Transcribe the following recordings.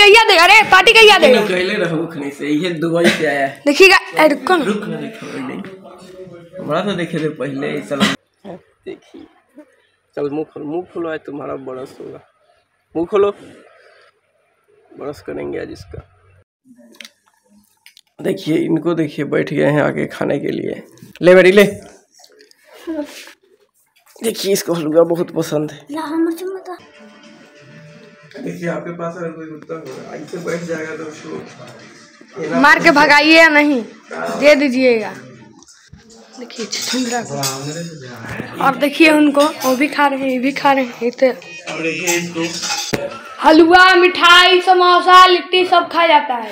कहिया दे, अरे पार्टी कहिया दे कहले रहू खने से ये दुबई से आया है। देखिएगा रुको रुक ना देखो नहीं बड़ा तो देखे थे पहले ही। चल देखिए, चल मुंह खोलो, आज तुम्हारा बरस होगा। मुंह खोलो, बरस करेंगे आज इसका। देखिए इनको, देखिए बैठ गए हैं आगे खाने के लिए। ले बेटी ले, देखिए इसको हलवा बहुत पसंद है। देखिए आपके पास अगर कोई कुत्ता होगा ऐसे बैठ जाएगा तो उसको मार के भगाइए या नहीं, दे दीजिएगा। देखिए छुंदरा को, और देखिए उनको, वो भी खा रहे हैं, ये भी खा रहे हैं। और देखिए इसको हलवा, मिठाई, समोसा, लिट्टी सब खा जाता है।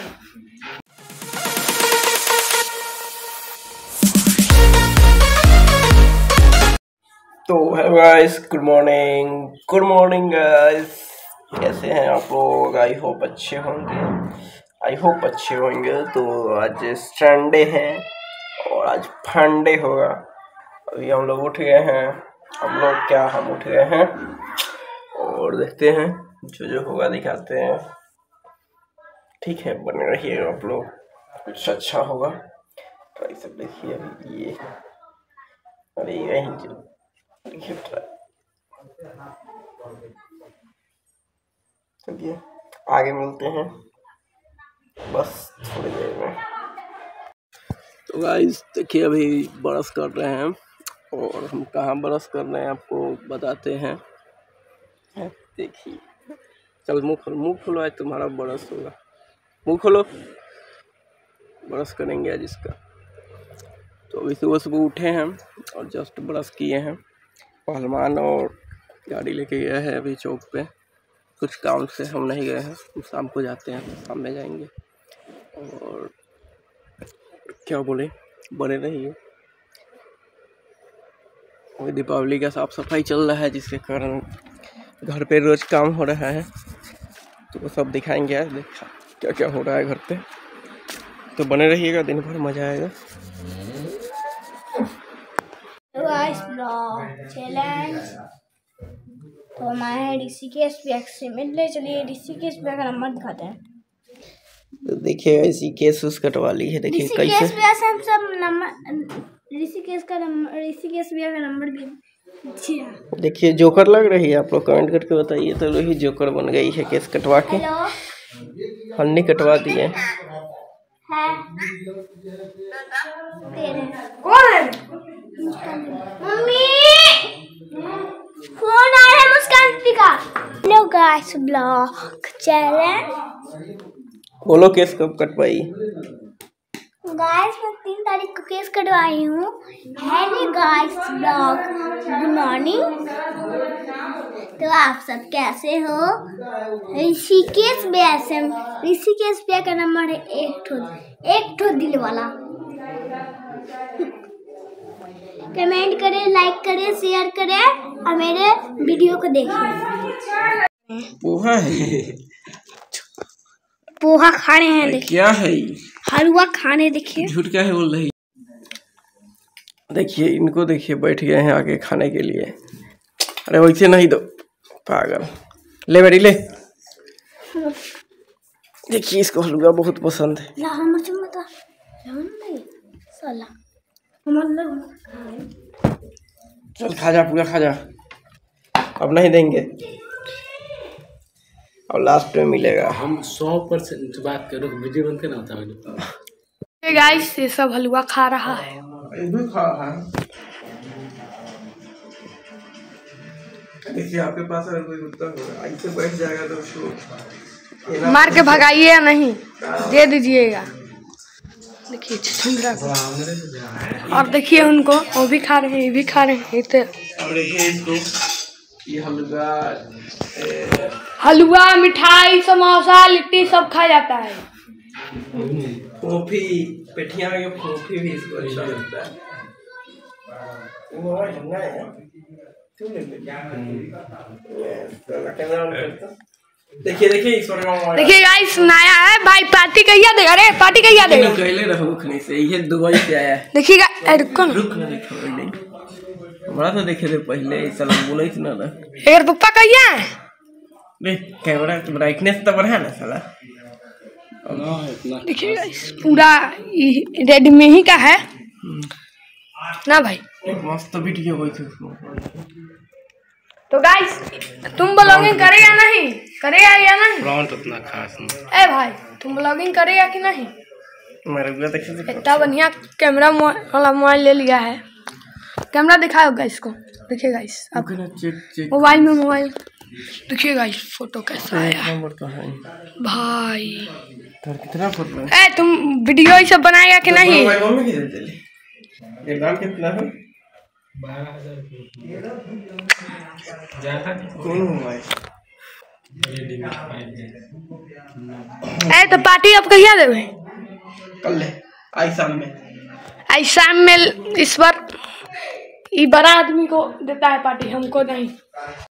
तो hello guys, good morning guys. कैसे हैं आप लोग? आई होप अच्छे होंगे। तो आज संडे है और आज फंडे होगा। अभी हम लोग उठ गए हैं, हम उठ गए हैं और देखते हैं जो होगा दिखाते हैं। ठीक है, बने रहिए आप लोग, कुछ अच्छा होगा। ट्राई सब देखिए अभी ये, अरे यही देखिए चलिए आगे मिलते हैं बस थोड़ी देर में। तो गाइस देखिए अभी ब्रश कर रहे हैं, और हम कहाँ ब्रश कर रहे हैं आपको बताते हैं। देखिए, चल मुंह खोलो, आज तुम्हारा ब्रश होगा। मुंह खोलो, ब्रश करेंगे आज इसका। तो अभी सुबह उठे हैं और जस्ट ब्रश किए हैं। पहलवान और गाड़ी लेके गया है अभी चौक पे, कुछ काम से हम नहीं गए हैं, हम शाम को जाते हैं, तो शाम में जाएंगे। और क्या बोले, बने रहिए। और दीपावली का साफ सफाई चल रहा है, जिसके कारण घर पे रोज काम हो रहा है, तो वो सब दिखाएंगे आज। क्या क्या हो रहा है घर पे, तो बने रहिएगा, दिन भर मजा आएगा। चैलेंज तो हमारे ऋषिकेश बैग से मिलने, चलिए ऋषिकेश बैग का नंबर दिखाते हैं। तो देखिए ऐसी केस कटवा ली है। देखिए कैसे हम सब नंबर ऋषिकेश बैग का नंबर भी। देखिए जोकर लग रही है, आप लोग कमेंट करके बताइए। तो वही जोकर बन गई है केस कटवा के, हन्नी कटवा दिए। मम्मी फोन आ रहा है मुस्कान का। Hello guys, blog challenge. बोलो केस कब कटवाई? गाइस मैं 3 तारीख को केस कटवाई हूँ। Hello guys blog, good morning. तो आप सब कैसे हो? ऋषिकेश बैग का नंबर है एक ठो दिल वाला। कमेंट करें, लाइक करें, शेयर करें और मेरे वीडियो को देखें। पोहा खा रहे हैं। देखिए क्या है हलवा खाने, देखिए झूठ क्या है बोल रही। देखिए इनको, देखिए बैठ गए हैं आगे खाने के लिए। अरे वैसे नहीं दो, पागल। ले बेटी ले, देखिए इसको हलवा बहुत पसंद है। चल खा जा, पूरा खा जा, अब नहीं देंगे, अब लास्ट में मिलेगा। हम 100% बात करो, वीडियो बंद करना होता है। गाइस ये सब हलवा खा रहा है। देखिए आपके पास अगर कोई कुत्ता होगा ऐसे बैठ जाएगा तो उसको मार के भगाइए या नहीं, दे दीजिएगा। देखिए छुंदरा को, और देखिए उनको, वो भी खा रहे हैं, ये भी खा रहे हैं। और देखिए इसको, ये हलवा, मिठाई, समोसा, लिट्टी सब खा जाता है। फोफी, पेठिया में फोफी भी इसको अच्छा लगता है। देखिए देखिए गाइस नया है भाई, पार्टी कहिया दे, अरे पार्टी कहिया दे कहले रहू खने से ये दुबई से आया है। देखिएगा रुको ना देखो नहीं बड़ा तो देखे थे पहले, चल बोले ना यार पप्पा कहिया है। कैमरा ब्राइटनेस तो बढ़ा ना साला। देखिए गाइस पूरा रेडमी ही का है ना भाई। मस्त वीडियो हुई थी उसमें। तो गाइस तुम ब्लॉगिंग करेगा नहीं, करेगा या नहीं? फ्रंट उतना खास नहीं। ए भाई तुम ब्लॉगिंग करेगा कि नहीं? मेरे को देखिए इतना बढ़िया कैमरा वाला मोबाइल ले लिया है। कैमरा दिखाओ गाइस को। देखिए गाइस अब मोबाइल में मोबाइल देखिए गाइस फोटो कैसा आया भाई। कितना फोटो है? ए तुम वीडियो ये सब बनाएगा कि नहीं? ये दाम कितना है? 12,000 कौन मोबाइल? ए तो पार्टी अब कहिया देवे? कल ले आई शाम में। आई शाम में इस बार ये बड़ा आदमी को देता है पार्टी, हमको नहीं।